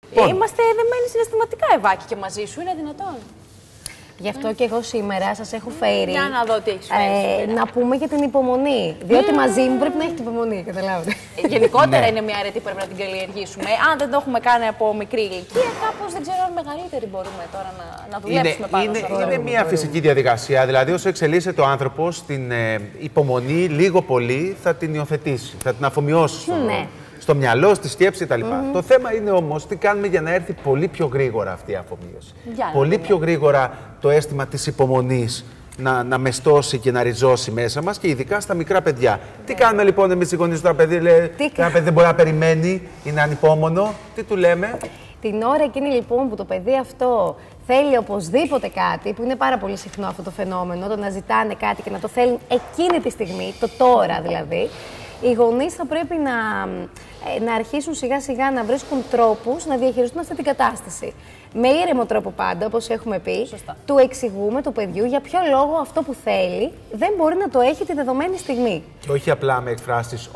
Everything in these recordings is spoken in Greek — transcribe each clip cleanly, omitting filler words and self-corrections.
Είμαστε δεμένοι συναισθηματικά, Ευάκη, και μαζί σου είναι δυνατόν. Γι' αυτό και εγώ σήμερα σας έχω φέρει. Για να δω τι έχεις φέρει. Να πούμε για την υπομονή. Διότι μαζί μου πρέπει να έχει την υπομονή, καταλάβετε. Γενικότερα είναι μια αρετή που πρέπει να την καλλιεργήσουμε. Αν δεν το έχουμε κάνει από μικρή ηλικία, κάπως δεν ξέρω αν μεγαλύτερη μπορούμε τώρα να δουλέψουμε πάνω σε αυτό. Είναι μια φυσική διαδικασία. Δηλαδή, όσο εξελίσσεται ο άνθρωπος, την υπομονή λίγο πολύ θα την υιοθετήσει, θα την αφομοιώσει στο μυαλό, στη σκέψη κτλ. Το θέμα είναι όμως τι κάνουμε για να έρθει πολύ πιο γρήγορα αυτή η αφομοίωση. Πολύ πιο γρήγορα το αίσθημα της υπομονής να μεστώσει και να ριζώσει μέσα μας και ειδικά στα μικρά παιδιά. Τι κάνουμε λοιπόν εμείς οι γονείς, το παιδί λέει ένα παιδί δεν μπορεί να περιμένει, είναι ανυπόμονο, τι του λέμε? Την ώρα εκείνη λοιπόν που το παιδί αυτό θέλει οπωσδήποτε κάτι, που είναι πάρα πολύ συχνό αυτό το φαινόμενο, το να ζητάνε κάτι και να το θέλουν εκείνη τη στιγμή, το τώρα δηλαδή, οι γονείς θα πρέπει να αρχίσουν σιγά σιγά να βρίσκουν τρόπους να διαχειριστούν αυτή την κατάσταση. Με ήρεμο τρόπο πάντα, όπως έχουμε πει, του εξηγούμε του παιδιού για ποιο λόγο αυτό που θέλει δεν μπορεί να το έχει τη δεδομένη στιγμή. Και όχι απλά με εκφράσεις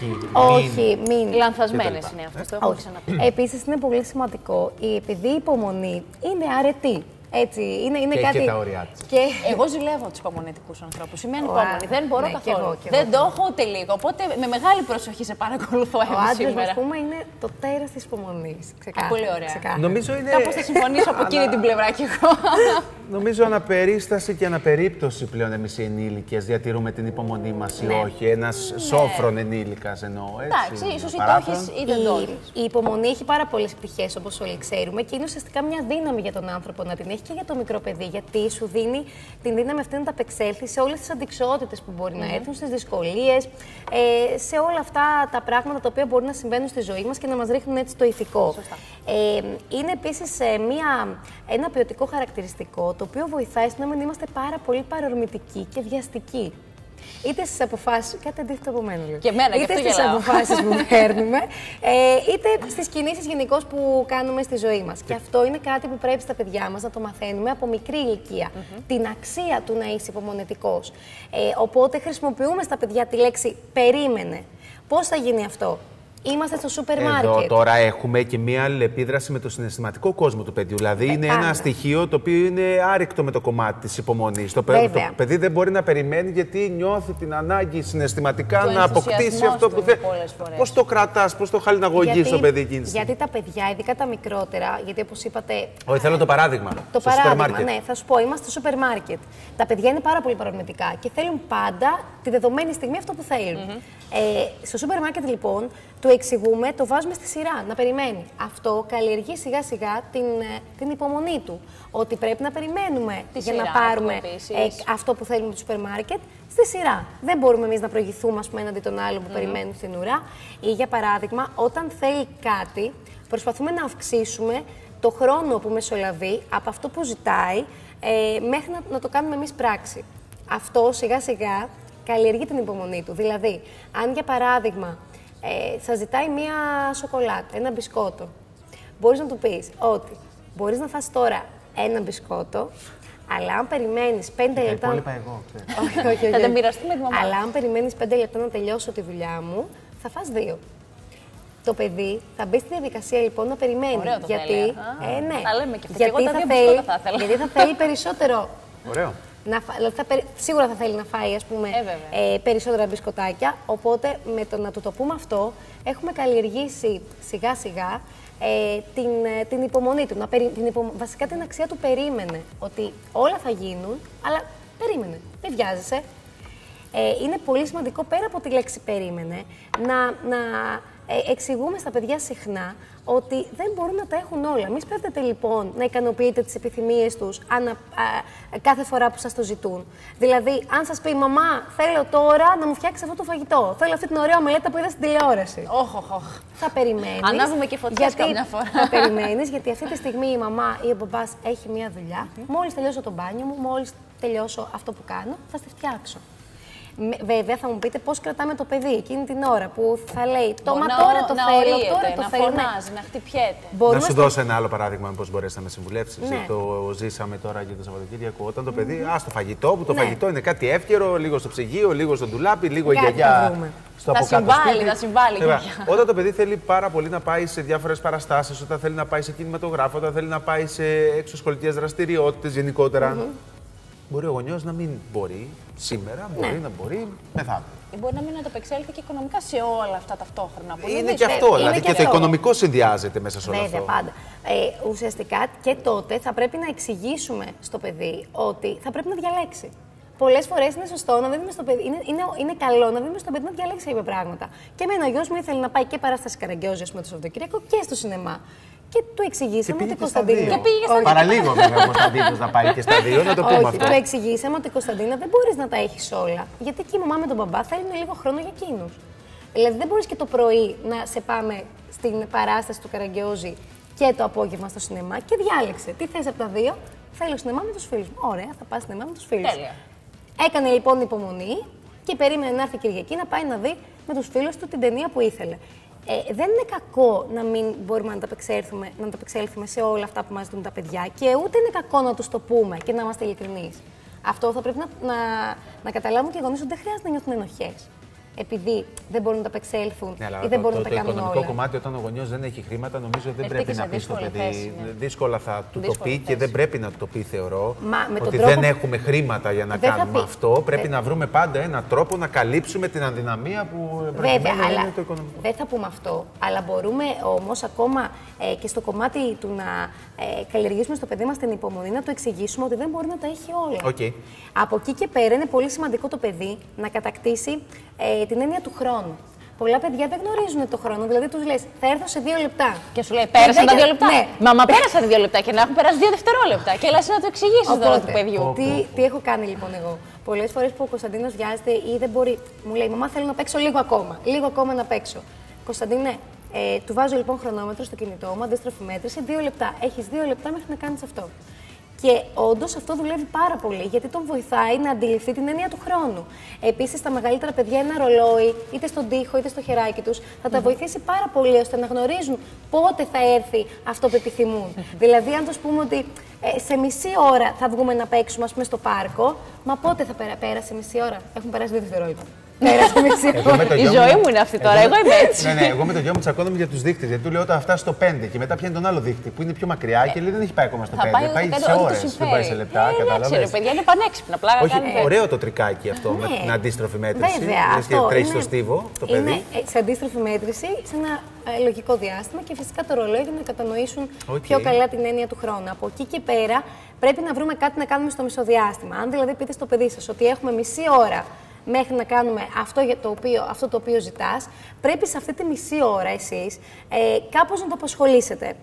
μην. Λανθασμένες είναι αυτές, το έχω ξαναπεί. Επίσης είναι πολύ σημαντικό, επειδή η υπομονή είναι αρετή. Έτσι, είναι κάτι. Και τα ωριά της. Εγώ ζηλεύω τους υπομονετικούς ανθρώπους. Είμαι ανυπόμονη. Δεν μπορώ καθόλου. Δεν το έχω ούτε λίγο. Οπότε με μεγάλη προσοχή σε παρακολουθώ εγώ σήμερα. Ο άντρας, ας πούμε, είναι το τέρας της υπομονής. Πολύ ωραία. Νομίζω είναι. Κάπως θα συμφωνήσω από εκείνη την πλευρά κι εγώ. Νομίζω αναπερίσταση και αναπερίπτωση πλέον εμείς οι ενήλικες διατηρούμε την υπομονή μας ή όχι. Ένας σόφρον ενήλικας εννοώ. Εντάξει, ίσως ή το έχεις ή δεν το έχεις. Η υπομονή έχει πάρα πολλές πτυχές, όπως όλοι ξέρουμε, και είναι ουσιαστικά μια δύναμη για τον άνθρωπο να την έχει και για το μικρό παιδί. Γιατί σου δίνει την δύναμη αυτή να ταπεξέλθει σε όλες τις αντικσοότητες που μπορεί να έρθουν, στις δυσκολίες, σε όλα αυτά τα πράγματα τα οποία μπορεί να συμβαίνουν στη ζωή μας και να μας ρίχνουν έτσι το ηθικό. Είναι επίσης ένα ποιοτικό χαρακτηριστικό το οποίο βοηθάει στο να μην είμαστε πάρα πολύ παρορμητικοί και βιαστικοί. Είτε στις αποφάσεις. Κάτι αντίθετο από μένα, είτε στις αποφάσεις που παίρνουμε, είτε στις κινήσεις γενικώς που κάνουμε στη ζωή μας. Και αυτό είναι κάτι που πρέπει στα παιδιά μας να το μαθαίνουμε από μικρή ηλικία. Την αξία του να είσαι υπομονετικός. Οπότε χρησιμοποιούμε στα παιδιά τη λέξη περίμενε. Πώς θα γίνει αυτό? Είμαστε στο σούπερ μάρκετ. Εδώ τώρα έχουμε και μία αλληλεπίδραση με το συναισθηματικό κόσμο του παιδιού. Δηλαδή είναι ένα στοιχείο το οποίο είναι άρρηκτο με το κομμάτι της υπομονής. Το παιδί δεν μπορεί να περιμένει γιατί νιώθει την ανάγκη συναισθηματικά να αποκτήσει αυτό που θέλει. Πώς το κρατάς, πώς το χαλιναγωγείς το παιδί εκείνη? Γιατί τα παιδιά, ειδικά τα μικρότερα, γιατί όπως είπατε. Όχι, θέλω το παράδειγμα. Το παράδειγμα, ναι, θα σου πω, είμαστε στο σούπερ μάρκετ. Τα παιδιά είναι πάρα πολύ παρορμητικά και θέλουν πάντα τη δεδομένη στιγμή αυτό που θέλουν. Στο σούπερ μάρκετ λοιπόν, του εξηγούμε, το βάζουμε στη σειρά, να περιμένει. Αυτό καλλιεργεί σιγά σιγά την υπομονή του. Ότι πρέπει να περιμένουμε για να πάρουμε αυτό που θέλουμε το σούπερ μάρκετ στη σειρά. Δεν μπορούμε εμείς να προηγηθούμε, ας πούμε, έναντι των άλλων που περιμένουν στην ουρά. Ή για παράδειγμα, όταν θέλει κάτι, προσπαθούμε να αυξήσουμε το χρόνο που μεσολαβεί από αυτό που ζητάει μέχρι να το κάνουμε εμείς πράξη. Αυτό σιγά σιγά καλλιεργεί την υπομονή του. Δηλαδή, αν για παράδειγμα σας ζητάει μία σοκολάτα, ένα μπισκότο, μπορείς να του πεις ότι μπορείς να φας τώρα ένα μπισκότο, αλλά αν περιμένεις 5 λεπτά. Τα υπόλοιπα εγώ, όχι. Θα τα μοιραστούμε τη μαμά. Αλλά αν περιμένεις 5 λεπτά να τελειώσω τη δουλειά μου, θα φας 2. Το παιδί θα μπει στη διαδικασία λοιπόν να περιμένει. Ωραίο το γιατί, ναι. Θα λέμε και αυτό. Γιατί, γιατί θα θέλει περισσότερο. Ωραίο. Σίγουρα θα θέλει να φάει, ας πούμε, περισσότερα μπισκοτάκια. Οπότε με το να του το πούμε αυτό, έχουμε καλλιεργήσει σιγά σιγά την υπομονή του. Βασικά την αξία του περίμενε. Ότι όλα θα γίνουν, αλλά περίμενε. Μην βιάζεσαι. Είναι πολύ σημαντικό πέρα από τη λέξη περίμενε να εξηγούμε στα παιδιά συχνά ότι δεν μπορούν να τα έχουν όλα. Μην σπέβδετε λοιπόν να ικανοποιείτε τις επιθυμίες τους κάθε φορά που σας το ζητούν. Δηλαδή, αν σας πει μαμά, θέλω τώρα να μου φτιάξει αυτό το φαγητό, θέλω αυτή την ωραία ομελέτα που είδα στην τηλεόραση. Θα περιμένεις. Ανάβουμε και φωτιές καμιά φορά. Θα περιμένεις, γιατί αυτή τη στιγμή η μαμά ή ο μπαμπάς έχει μία δουλειά. Μόλις τελειώσω το μπάνιο μου, μόλις τελειώσω αυτό που κάνω, θα στη φτιάξω. Βέβαια, θα μου πείτε πώς κρατάμε το παιδί εκείνη την ώρα που θα λέει τώρα το θέλω, τώρα το θέλω. Να φωνάζει, να χτυπιέται. Να σου δώσω ένα άλλο παράδειγμα, πώς μπορείς να με συμβουλεύσεις. Το ζήσαμε τώρα και το Σαββατοκύριακο. Όταν το παιδί, στο φαγητό, που το φαγητό είναι κάτι εύκαιρο, λίγο στο ψυγείο, λίγο στο ντουλάπι, λίγο η γιαγιά. Θα συμβάλλει. Όταν το παιδί θέλει πάρα πολύ να πάει σε διάφορες παραστάσεις, όταν θέλει να πάει σε κινηματογράφο, όταν θέλει να πάει σε εξωσχολικές δραστηριότητες γενικότερα. Μπορεί ο γονιός να μην μπορεί σήμερα, μπορεί να μπορεί μεθαύριο. Μπορεί να μην ανταπεξέλθει και οικονομικά σε όλα αυτά ταυτόχρονα. Είναι και αυτό, δηλαδή και το οικονομικό συνδυάζεται μέσα σε όλο αυτό. Βέβαια, πάντα. Ουσιαστικά και τότε θα πρέπει να εξηγήσουμε στο παιδί ότι θα πρέπει να διαλέξει. Πολλές φορές είναι σωστό να δίνουμε στο παιδί, είναι καλό να δίνουμε στο παιδί να διαλέξει κάποια πράγματα. Και εμένα ο γιος μου ήθελε να πάει και παράσταση Καραγκιόζη με το Σαββατοκύριακο και στο σινεμά. Και του εξηγήσαμε ότι Κωνσταντίνα. Παραλίγο βέβαια ο Κωνσταντίνος να πάει και στα δύο, να το πούμε αυτό. Του εξηγήσαμε ότι Κωνσταντίνα δεν μπορείς να τα έχεις όλα. Γιατί και η μαμά με τον μπαμπά θέλουν λίγο χρόνο για εκείνους. Δηλαδή δεν μπορείς και το πρωί να σε πάμε στην παράσταση του Καραγκιόζη και το απόγευμα στο σινεμά και διάλεξε. Τι θες από τα δύο, θέλω σινεμά με τους φίλους μου. Ωραία, θα πας σινεμά με τους φίλους. Τέλεια. Έκανε λοιπόν υπομονή και περίμενε να έρθει Κυριακή να πάει να δει με τους φίλους του την ταινία που ήθελε. Δεν είναι κακό να μην μπορούμε να ανταπεξέλθουμε σε όλα αυτά που μας δουν τα παιδιά και ούτε είναι κακό να τους το πούμε και να είμαστε ειλικρινείς. Αυτό θα πρέπει να καταλάβουν και οι γονείς ότι δεν χρειάζεται να νιώθουν ενοχές. Επειδή δεν μπορούν να τα απεξέλθουν ή δεν μπορούν να τα κάνουν όλα. Το οικονομικό κομμάτι, όταν ο γονιός δεν έχει χρήματα, νομίζω δεν πρέπει να πει στο παιδί. Δύσκολα θα του το πει και δεν πρέπει να του το πει, θεωρώ. Ότι δεν έχουμε χρήματα για να κάνουμε αυτό. Πρέπει να βρούμε πάντα έναν τρόπο να καλύψουμε την αδυναμία που προκειμένου είναι το οικονομικό. Δεν θα πούμε αυτό. Αλλά μπορούμε όμως ακόμα και στο κομμάτι του να καλλιεργήσουμε στο παιδί μας την υπομονή, να του εξηγήσουμε ότι δεν μπορεί να τα έχει όλα. Από εκεί και πέρα είναι πολύ σημαντικό το παιδί να κατακτήσει την έννοια του χρόνου. Πολλά παιδιά δεν γνωρίζουν το χρόνο, δηλαδή τους λες θα έρθω σε 2 λεπτά. Και σου λέει πέρασαν τα 2 λεπτά. Ναι. Μα πέρασαν 2 λεπτά και να έχουν περάσει 2 δευτερόλεπτα. Και έλα να το εξηγήσεις τώρα του παιδιού. Τι έχω κάνει λοιπόν εγώ. Πολλές φορές που ο Κωνσταντίνος βιάζεται ή δεν μπορεί, μου λέει μαμά θέλω να παίξω λίγο ακόμα. Λίγο ακόμα να παίξω. Κωνσταντίνε, του βάζω λοιπόν χρονόμετρο στο κινητό μου, αντίστροφη μέτρηση, 2 λεπτά. Έχεις 2 λεπτά μέχρι να κάνεις αυτό. Και όντως αυτό δουλεύει πάρα πολύ, γιατί τον βοηθάει να αντιληφθεί την έννοια του χρόνου. Επίσης, τα μεγαλύτερα παιδιά ένα ρολόι, είτε στον τοίχο είτε στο χεράκι τους, θα τα βοηθήσει πάρα πολύ ώστε να γνωρίζουν πότε θα έρθει αυτό που επιθυμούν. Δηλαδή, αν τους πούμε ότι σε μισή ώρα θα βγούμε να παίξουμε, ας πούμε, στο πάρκο, μα πότε θα πέρασε μισή ώρα, έχουν περάσει 2 δευτερόλεπτα. Η ζωή μου είναι αυτή τώρα, εγώ είμαι έτσι. Ναι, εγώ με το γιο μου τσακώνομαι για τους δείκτες. Γιατί του λέω όταν φτάσει στο 5 και μετά πιάνει τον άλλο δείκτη που είναι πιο μακριά και λέει δεν έχει πάει ακόμα στο 5. Πάει σε ώρες, δεν πάει σε λεπτά. Κατάλαβες. Παιδιά είναι πανέξυπνα. Όχι, ωραίο το τρικάκι αυτό με την αντίστροφη μέτρηση. Βέβαια. Τρέχει στο στίβο το παιδί. Είναι σε αντίστροφη μέτρηση σε ένα λογικό διάστημα και φυσικά το ρολόι για να κατανοήσουν πιο καλά την έννοια του χρόνου. Από εκεί και πέρα πρέπει να βρούμε κάτι να κάνουμε στο μισοδιάστημα. Αν δηλαδή πείτε στο παιδί σας ότι έχουμε μισή ώρα μέχρι να κάνουμε αυτό το οποίο ζητάς, πρέπει σε αυτή τη μισή ώρα εσείς κάπως να το απασχολήσετε.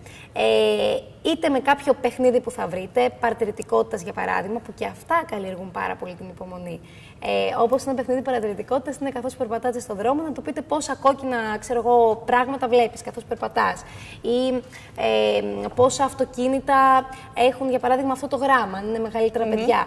Είτε με κάποιο παιχνίδι που θα βρείτε, παρατηρητικότητας για παράδειγμα, που και αυτά καλλιεργούν πάρα πολύ την υπομονή. Όπως ένα παιχνίδι παρατηρητικότητας είναι καθώς περπατάτε στον δρόμο να του πείτε πόσα κόκκινα πράγματα βλέπεις καθώς περπατάς. Ή πόσα αυτοκίνητα έχουν για παράδειγμα αυτό το γράμμα, αν είναι μεγαλύτερα παιδιά.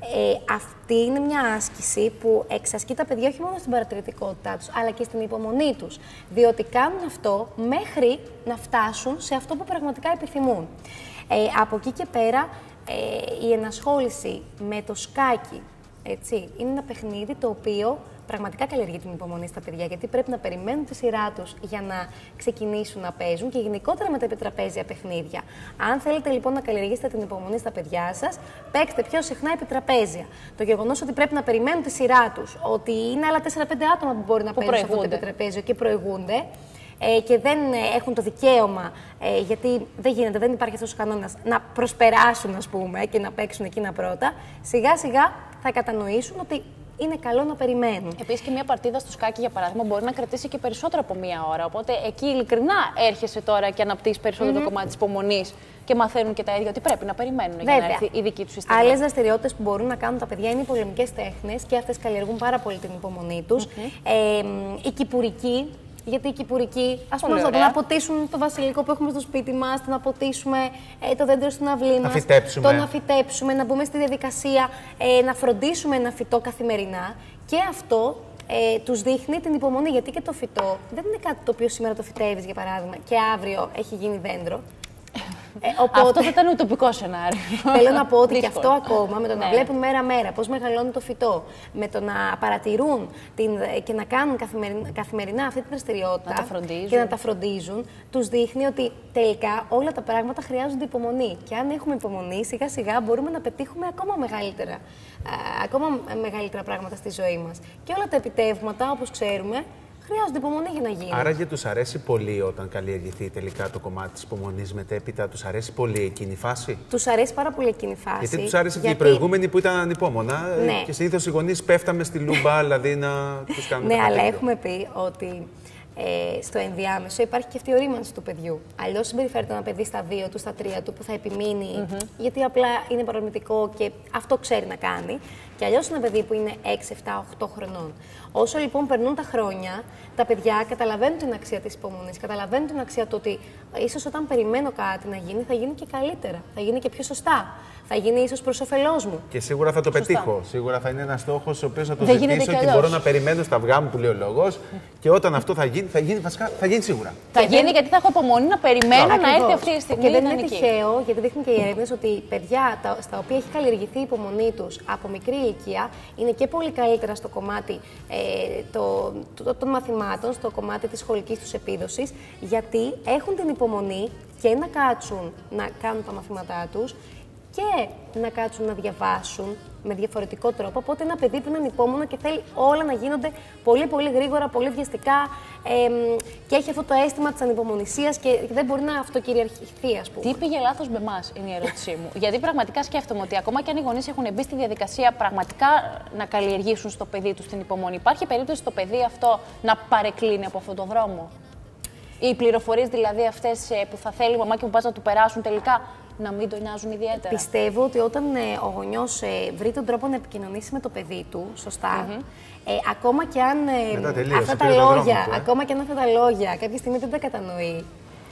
Αυτή είναι μια άσκηση που εξασκεί τα παιδιά όχι μόνο στην παρατηρητικότητά τους, αλλά και στην υπομονή τους. Διότι κάνουν αυτό μέχρι να φτάσουν σε αυτό που πραγματικά επιθυμούν. Από εκεί και πέρα, η ενασχόληση με το σκάκι, έτσι, είναι ένα παιχνίδι το οποίο πραγματικά καλλιεργεί την υπομονή στα παιδιά, γιατί πρέπει να περιμένουν τη σειρά τους για να ξεκινήσουν να παίζουν και γενικότερα με τα επιτραπέζια παιχνίδια. Αν θέλετε λοιπόν να καλλιεργήσετε την υπομονή στα παιδιά σας, παίξτε πιο συχνά επιτραπέζια. Το γεγονός ότι πρέπει να περιμένουν τη σειρά τους, ότι είναι άλλα 4-5 άτομα που μπορεί να παίζουν σε αυτό το επιτραπέζιο και προηγούνται, και δεν έχουν το δικαίωμα, γιατί δεν γίνεται, δεν υπάρχει αυτός ο κανόνας, να προσπεράσουν, ας πούμε, και να παίξουν εκείνα πρώτα, σιγά σιγά θα κατανοήσουν ότι είναι καλό να περιμένουν. Επίσης και μια παρτίδα στο σκάκι, για παράδειγμα, μπορεί να κρατήσει και περισσότερο από μία ώρα. Οπότε εκεί ειλικρινά έρχεσαι τώρα και αναπτύσσεις περισσότερο το κομμάτι της υπομονής και μαθαίνουν και τα ίδια ότι πρέπει να περιμένουν για να έρθει η δική τους στιγμή. Άλλες δραστηριότητες που μπορούν να κάνουν τα παιδιά είναι οι πολεμικές τέχνες και αυτές καλλιεργούν πάρα πολύ την υπομονή τους. Η κυπουρική. Γιατί η κυπουρική, ας πούμε, να ποτίσουν το βασιλικό που έχουμε στο σπίτι μας, να ποτίσουμε το δέντρο στην αυλή μας, να φυτέψουμε, να μπούμε στη διαδικασία να φροντίσουμε ένα φυτό καθημερινά. Και αυτό τους δείχνει την υπομονή. Γιατί και το φυτό δεν είναι κάτι το οποίο σήμερα το φυτεύεις, για παράδειγμα, και αύριο έχει γίνει δέντρο. Οπότε, αυτό θα ήταν ουτοπικό σενάριο. Θέλω να πω ότι και αυτό ακόμα, με το να βλέπουν μέρα-μέρα πώς μεγαλώνει το φυτό, με το να παρατηρούν και να κάνουν καθημερινά αυτή τη δραστηριότητα και να τα φροντίζουν, τους δείχνει ότι τελικά όλα τα πράγματα χρειάζονται υπομονή. Και αν έχουμε υπομονή, σιγά-σιγά μπορούμε να πετύχουμε ακόμα μεγαλύτερα πράγματα στη ζωή μας. Και όλα τα επιτεύγματα, όπως ξέρουμε, χρειάζονται υπομονή για να γίνει. Άραγε τους αρέσει πολύ όταν καλλιεργηθεί τελικά το κομμάτι της υπομονής μετέπειτα, τους αρέσει πολύ εκείνη η φάση? Τους αρέσει πάρα πολύ εκείνη η φάση. Γιατί τους άρεσε και οι προηγούμενοι που ήταν ανυπόμονα. Ναι. Και συνήθως οι γονείς πέφταμε στη λούμπα, δηλαδή να τους κάνουμε. Ναι, αλλά έχουμε πει ότι στο ενδιάμεσο υπάρχει και αυτή η ορίμανση του παιδιού. Αλλιώς συμπεριφέρεται ένα παιδί στα 2 του, στα 3 του, που θα επιμείνει, γιατί απλά είναι παρορμητικό και αυτό ξέρει να κάνει. Και αλλιώς ένα παιδί που είναι 6, 7, 8 χρονών. Όσο λοιπόν περνούν τα χρόνια, τα παιδιά καταλαβαίνουν την αξία της υπομονής, καταλαβαίνουν την αξία του ότι ίσως όταν περιμένω κάτι να γίνει, θα γίνει και καλύτερα, θα γίνει και πιο σωστά. Θα γίνει ίσως προς όφελός μου. Και σίγουρα θα το πετύχω. Σίγουρα θα είναι ένας στόχος ο οποίος θα το ζητήσω και μπορώ να περιμένω στα αυγά μου που λέει ο λόγος. Και όταν αυτό θα γίνει σίγουρα. Θα γίνει γιατί θα έχω υπομονή να περιμένω να έρθει αυτή η στιγμή. Και δεν είναι τυχαίο, γιατί δείχνουν και οι έρευνες ότι παιδιά στα οποία έχει καλλιεργηθεί η υπομονή τους από μικρή ηλικία είναι και πολύ καλύτερα στο κομμάτι των μαθημάτων, στο κομμάτι της σχολικής τους επίδοσης, γιατί έχουν την υπομονή και να κάτσουν να κάνουν τα μαθήματά τους και να κάτσουν να διαβάσουν με διαφορετικό τρόπο. Οπότε ένα παιδί που είναι ανυπόμονο και θέλει όλα να γίνονται πολύ πολύ γρήγορα, πολύ βιαστικά και έχει αυτό το αίσθημα της ανυπομονησίας και δεν μπορεί να αυτοκυριαρχηθεί, ας πούμε. Τι πήγε λάθος με εμάς, είναι η ερώτησή μου. Γιατί πραγματικά σκέφτομαι ότι ακόμα και αν οι γονείς έχουν μπει στη διαδικασία πραγματικά να καλλιεργήσουν στο παιδί τους την υπομονή, υπάρχει περίπτωση στο παιδί αυτό να παρεκκλίνει από αυτόν τον δρόμο? Οι πληροφορίες δηλαδή αυτές που θα θέλει η μαμά και ο μπαμπάς να του περάσουν τελικά να μην τον νοιάζουν ιδιαίτερα? Πιστεύω ότι όταν ο γονιός βρει τον τρόπο να επικοινωνήσει με το παιδί του σωστά, ακόμα και αν αυτά τα λόγια κάποια στιγμή δεν τα κατανοεί,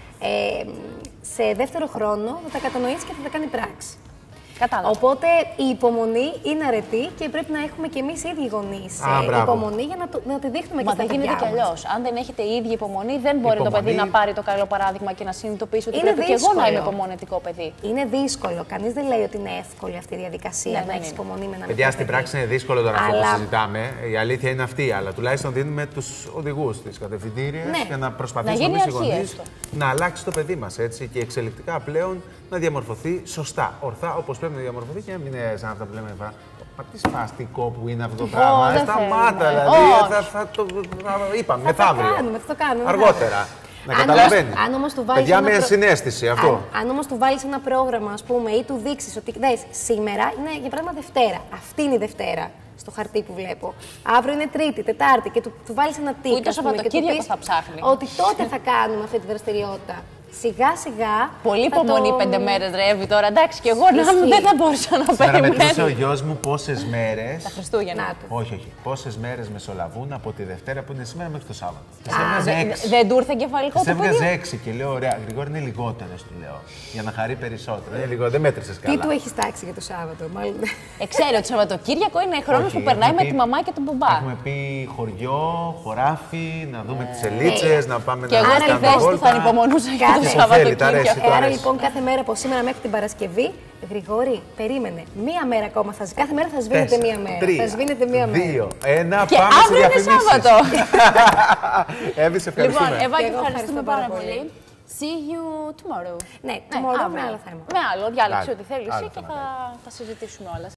σε δεύτερο χρόνο θα τα κατανοήσει και θα τα κάνει πράξη. Κατάλαβα. Οπότε η υπομονή είναι αρετή και πρέπει να έχουμε κι εμείς οι ίδιοι γονείς υπομονή για να τη δείχνουμε και στα παιδιά μας. Μα δεν γίνεται κι αλλιώς. Αν δεν έχετε η ίδια υπομονή, δεν μπορεί το παιδί να πάρει το καλό παράδειγμα και να συνειδητοποιήσει ότι πρέπει και εγώ να είμαι υπομονετικό παιδί. Είναι δύσκολο. Κανείς δεν λέει ότι είναι εύκολη αυτή η διαδικασία να έχεις υπομονή με ένα παιδί. Παιδιά, στην πράξη είναι δύσκολο τώρα αυτό που συζητάμε. Η αλήθεια είναι αυτή. Αλλά τουλάχιστον δίνουμε τους οδηγούς, τις κατευθυντήριες για να προσπαθήσουμε εμείς οι γονείς να αλλάξει το παιδί μας και εξελικτικά πλέον να διαμορφωθεί σωστά, ορθά, όπως πρέπει να διαμορφωθεί και να μην είναι σαν αυτά που λέμε. Μα τι σπαστικό που είναι αυτό το πράγμα. Σταμάτα, δηλαδή. Θα το είπαμε μεθαύριο. Θα το κάνουμε. Αργότερα. Να καταλαβαίνει. Αν όμως του βάλεις παιδιά με συναίσθηση αυτό. Αν όμως του βάλεις ένα πρόγραμμα, ας πούμε, ή του δείξεις ότι σήμερα είναι για παράδειγμα Δευτέρα. Αυτή είναι η Δευτέρα στο χαρτί που βλέπω. Αύριο είναι Τρίτη, Τετάρτη και του βάλεις ένα τίκ. Ούτε Σαββατοκύριακο θα ψάχνει. Ότι τότε θα κάνουμε αυτή τη δραστηριότητα. Σιγά-σιγά. Πολύ υπομονή 5 μέρες ρεύει τώρα. Εντάξει, και εγώ δεν θα μπορούσα να περιμένω. Μετρούσε ο γιος μου πόσες μέρες. Τα Χριστούγεννα. Όχι. Πόσες μέρες μεσολαβούν από τη Δευτέρα που είναι σήμερα μέχρι το Σάββατο. Δεν του ήρθε εγκεφαλικό το παιδί. Έβγαζε 6 και λέω: ωραία, Γρηγόρη είναι λιγότερες, του λέω. Για να χαρεί περισσότερο. Δεν μέτρησες καλά. Τι του έχει τάξει για το Σάββατο, μάλλον. Ξέρει ότι το Σαββατοκύριακο είναι χρόνος που περνάει με τη μαμά και τον μπαμπά. Έχουμε πει χωριό, χωράφι, να δούμε τις ελίτσες, να πάμε να κάνουμε. Και εγώ στη θα ανυπομονούσα για το Σαββατοκύριακο. Άρα λοιπόν κάθε μέρα από σήμερα μέχρι την Παρασκευή, Γρηγόρη, περίμενε. Μία μέρα ακόμα κάθε μέρα θα σβήνεται μία μέρα. Θα σβήνεται μία μέρα. 2, 1, και πάμε αύριο είναι Σάββατο. Εύη, σε ευχαριστούμε. Λοιπόν, Εύα, ευχαριστούμε πάρα πολύ. See you tomorrow. Ναι, tomorrow με άλλο θέμα. Με άλλο, διάλεξε ό,τι θέλεις και θα συζητήσουμε όλα.